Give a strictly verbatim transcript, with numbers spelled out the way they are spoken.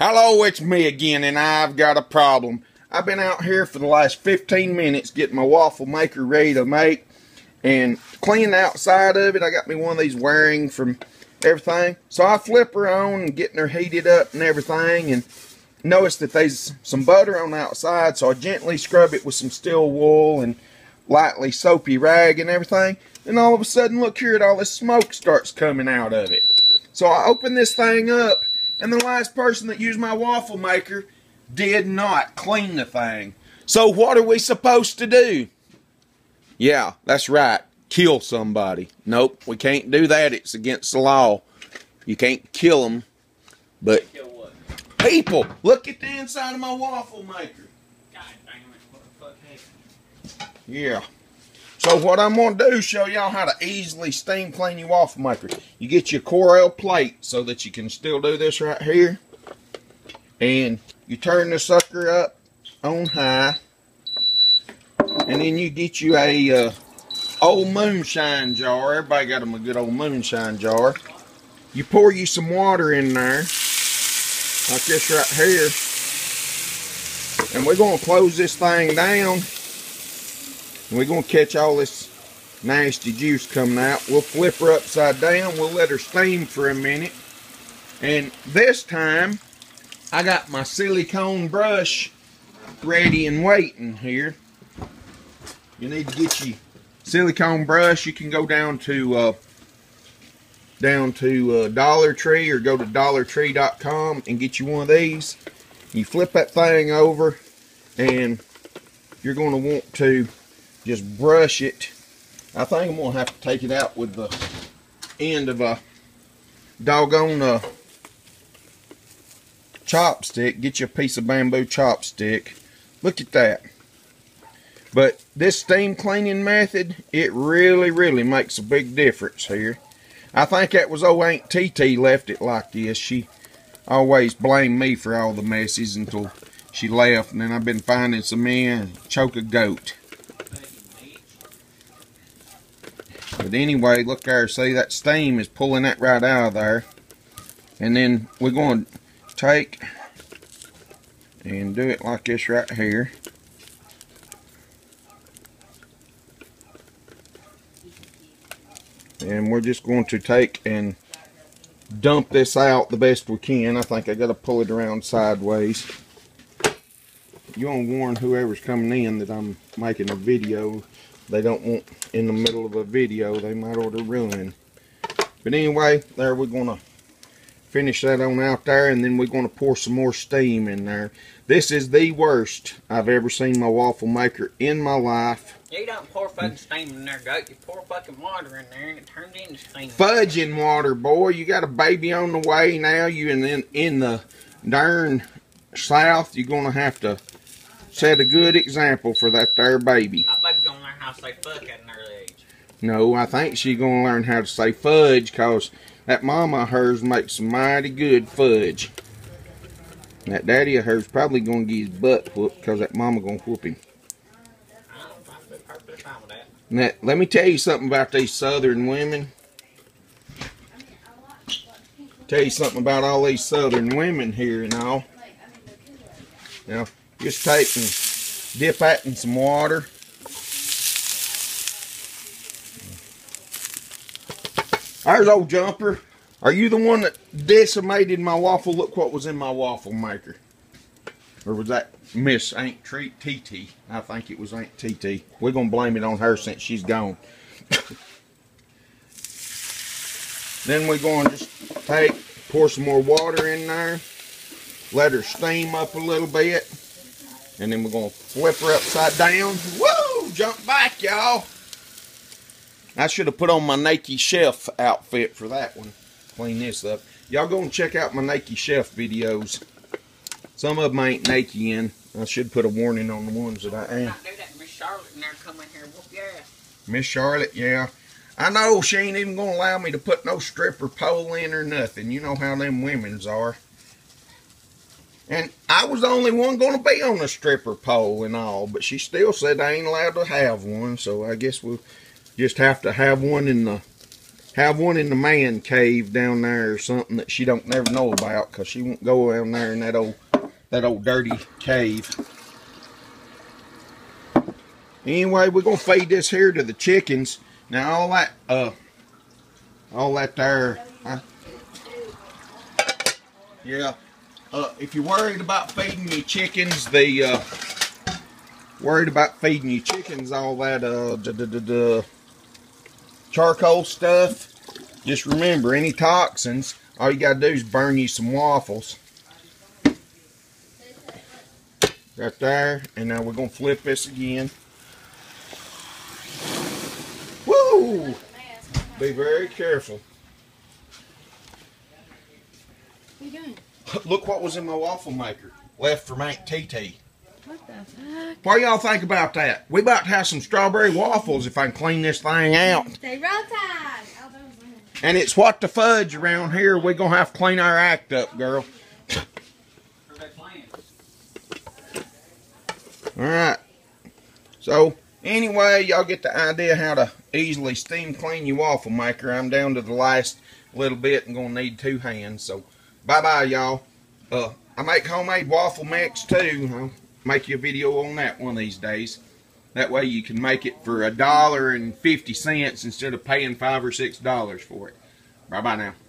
Hello, it's me again, and I've got a problem. I've been out here for the last fifteen minutes getting my waffle maker ready to make and clean the outside of it. I got me one of these wiring from everything. So I flip her on and getting her heated up and everything, and notice that there's some butter on the outside, so I gently scrub it with some steel wool and lightly soapy rag and everything. And all of a sudden, look here at all this smoke starts coming out of it. So I open this thing up, and the last person that used my waffle maker did not clean the thing. So what are we supposed to do? Yeah, that's right. Kill somebody. Nope, we can't do that. It's against the law. You can't kill them. But kill what? People, look at the inside of my waffle maker. God damn it, what the fuck happened? Yeah. So what I'm going to do is show y'all how to easily steam clean your waffle maker. You get your Corel plate so that you can still do this right here. And you turn the sucker up on high. And then you get you a uh, old moonshine jar. Everybody got them a good old moonshine jar. You pour you some water in there. Like this right here. And we're going to close this thing down. And we're going to catch all this nasty juice coming out. We'll flip her upside down. We'll let her steam for a minute. And this time, I got my silicone brush ready and waiting here. You need to get your silicone brush. You can go down to uh, down to uh, Dollar Tree or go to dollar tree dot com and get you one of these. You flip that thing over, and you're going to want to just brush it. I think I'm going to have to take it out with the end of a doggone uh, chopstick. Get you a piece of bamboo chopstick. Look at that. But this steam cleaning method, it really, really makes a big difference here. I think that was old Aunt T T left it like this. She always blamed me for all the messes until she left. And then I've been finding some men choke a goat. But anyway, look there, see that steam is pulling that right out of there. And then we're going to take and do it like this right here. And we're just going to take and dump this out the best we can. I think I got to pull it around sideways. You want to warn whoever's coming in that I'm making a video. They don't want in the middle of a video, they might order ruin. But anyway, there we're going to finish that on out there, and then we're going to pour some more steam in there. This is the worst I've ever seen my waffle maker in my life. You don't pour fucking steam in there, goat. You pour fucking water in there, and it turns into steam. Fudging water, boy. You got a baby on the way now. You in, in, in the darn South, you're going to have to set a good example for that there baby. I baby's going to learn how to say fuck at an early age. No, I think she's going to learn how to say fudge, because that mama of hers makes some mighty good fudge. And that daddy of hers probably going to get his butt whooped, because that mama going to whoop him. I don't know, I'm perfectly fine with that. Now, let me tell you something about these southern women. Tell you something about all these southern women here and all. Now, just take and dip that in some water. There's old Jumper. Are you the one that decimated my waffle? Look what was in my waffle maker. Or was that Miss Aunt T T? I think it was Aunt T T. We're going to blame it on her since she's gone. Then we're going to just take, pour some more water in there. Let her steam up a little bit. And then we're going to flip her upside down. Woo! Jump back, y'all. I should have put on my Nike Chef outfit for that one. Clean this up. Y'all go and check out my Nike Chef videos. Some of them ain't Nike in. I should put a warning on the ones that I am. Not do that. Miss Charlotte in there come in here and whoop your ass. Miss Charlotte, yeah. I know she ain't even going to allow me to put no stripper pole in or nothing. You know how them women's are. And I was the only one going to be on a stripper pole and all, but she still said I ain't allowed to have one, so I guess we'll just have to have one in the have one in the man cave down there or something that she don't never know about, because she won't go down there in that old that old dirty cave. Anyway, we're gonna feed this here to the chickens. Now all that uh all that there huh? Yeah. Uh, if you're worried about feeding your chickens, the uh, worried about feeding your chickens all that uh, da, da, da, da, charcoal stuff, just remember, any toxins, all you gotta do is burn you some waffles. Right there, and now we're gonna flip this again. Woo! Be very careful. What are you doing? Look what was in my waffle maker, left from Aunt T T. What the fuck? What do y'all think about that? We about to have some strawberry waffles if I can clean this thing out. Stay roll tide. Oh, that was weird. And it's what the fudge around here. We're going to have to clean our act up, girl. Alright. So, anyway, y'all get the idea how to easily steam clean your waffle maker. I'm down to the last little bit and going to need two hands. So, bye-bye, y'all. Uh, I make homemade waffle mix, too. I'll make you a video on that one of these days. That way you can make it for a dollar and fifty cents instead of paying five or six dollars for it. Bye-bye now.